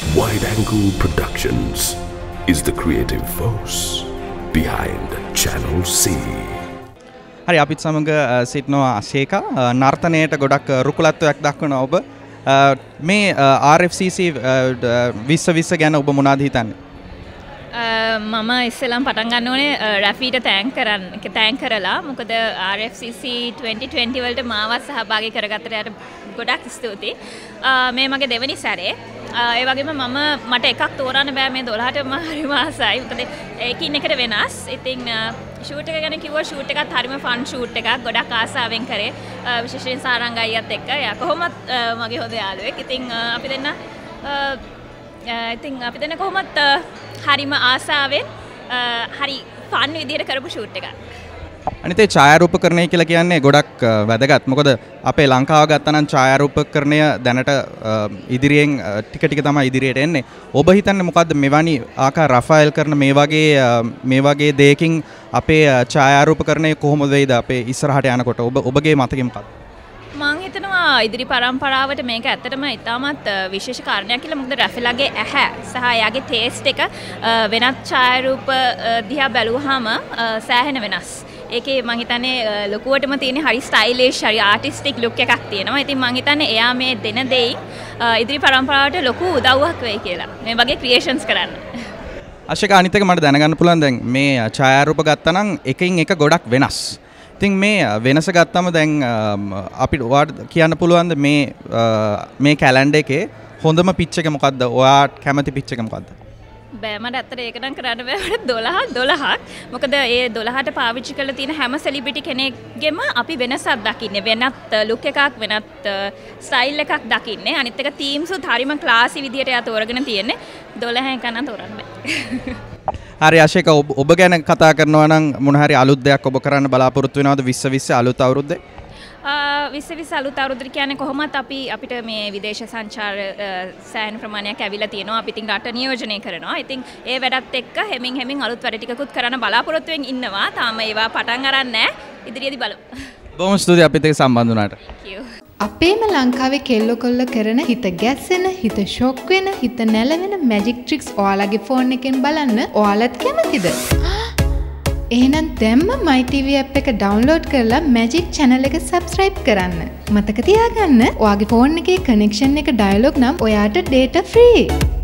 Wide Angle Productions is the creative force behind Channel C. හරි අපිත් සමග සිටිනවා අශේකා නර්තනයට ගොඩක් රුකුලත්වයක් දක්වන ඔබ මේ RFCC 2020 ගැන ඔබ මොනවද හිතන්නේ? මම ඉස්සෙල්ලාම පටන් ගන්න ඕනේ රැෆීට තෑන්ක් කරලා මොකද RFCC 2020 වලට මාවත් සහභාගී කරගත්තට යට ගොඩක් ස්තුතියි. මේ මගේ දෙවෙනි සැරේ. ඒ වගේම මට එකක් තෝරන්න බෑ මේ 12ට මම හරිම ආසයි. මොකද එකින් එකට වෙනස්. ඉතින් ෂූට් එක ගැන කිව්වා ෂූට් එකත් හරිම ෆන් ෂූට් එකක්. ගොඩක් ආසාවෙන් කරේ. විශේෂයෙන් සාරංග අයියත් එක්ක. එයා කොහොමත් මගේ හොඳ යාළුවෙක්. ඉතින් අපි දෙන්න කොහොමත් හරිම ආසාවෙන් හරි ෆන් විදියට කරපු ෂූට් එකක්. අනිත් ඒ ඡායාරූපකරණය කියලා කියන්නේ ගොඩක් වැදගත්. මොකද අපේ ලංකාව ගත්තා නම් ඡායාරූපකරණය දැනට ඉදිරියෙන් ටික ටික තමයි ඉදිරියට එන්නේ. ඔබ හිතන්නේ මොකද්ද මෙවැනි ආකාර රෆායල් කරන මේ වගේ දෙයකින් අපේ ඡායාරූපකරණය කොහොමද වෙයිද අපේ ඉස්සරහට යනකොට ඔබගේ මතකෙ මොකක්ද? මම හිතනවා ඉදිරි පරම්පරාවට මේක ඇත්තටම ඉතාමත් විශේෂ කාරණයක් කියලා. මොකද රැෆිලාගේ ඇහැ සහ එයාගේ ටේස්ට් එක වෙනත් ඡායාරූප දිහා බැලුවාම සෑහෙන වෙනස්. ඒකේ මම හිතන්නේ ලොකුවටම තියෙන හරි ස්ටයිලිෂ් හරි ආටිස්ටික් ලුක් එකක් තියෙනවා. ඉතින් මම හිතන්නේ එයා මේ දෙන දෙයින් ඉදිරි පරම්පරාවට ලොකු උදව්වක් වෙයි කියලා. මේ වගේ ක්‍රියේෂන්ස් කරන්න. අශෝක අනිත් එක මට දැනගන්න පුළුවන් දැන් මේ ඡායාරූප ගත්තා නම් එකින් එක ගොඩක් වෙනස්. ඉතින් මේ වෙනස ගත්තම දැන් අපිට ඔයාට කියන්න පුළුවන්ද මේ කැලෙන්ඩර් එකේ හොඳම පිච් එක මොකද්ද? ඔයාට කැමති පිච් එක මොකද්ද? බෑ මට ඇත්තට ඒක නම් කරන්න බෑ. 12ක්. මොකද ඒ 12ට පාවිච්චි කරලා තියෙන හැම සෙලිබ්‍රිටි කෙනෙක්ගෙම අපි වෙනසක් දකින්නේ. වෙනත් ලුක් එකක් වෙනත් ස්ටයිල් එකක් දකින්නේ. අනිත් එක තීම්ස් උත් හරිම ක්ලාසි විදියට යා තෝරගෙන තියෙන්නේ. 12 එක නම් තෝරන්න බෑ. හරි අශේක ඔබ ගැන කතා කරනවා නම් මොන හරි අලුත් දෙයක් ඔබ කරන්න බලාපොරොත්තු වෙනවද 2020 අලුත් අවුරුද්දේ? 2020 අලුත් අවුරුද්ද කියන්නේ කොහොමත් අපිට මේ විදේශ සංචාර සෑහෙන ප්‍රමාණයක් ඇවිල්ලා තියෙනවා. අපි ඉතින් රට නියෝජනය කරනවා. ඉතින් ඒ වැඩත් එක්ක හෙමින් අලුත් වැඩ ටිකකුත් කරන්න බලාපොරොත්තු වෙමින් ඉන්නවා. තාම ඒවා පටන් අරන් නැහැ. ඉදිරියේදී බලමු. බොහොම ස්තුතියි අපිත් එක්ක සම්බන්ධ වුණාට. Thank you. අපේම ලංකාවේ කෙල්ලෝ කොල්ල කරන හිත ගැස්සෙන හිත ෂොක් වෙන හිත නැලවෙන මැජික් ට්‍රික්ස් ඔයාලගේ ෆෝන් එකෙන් බලන්න ඔයාලත් කැමතිද? එහෙනම් දැම්ම MyTV app එක download කරලා Magic channel එක subscribe කරන්න. මතක තියාගන්න ඔයාගේ ෆෝන් එකේ connection එක dialog නම් ඔයාට data free.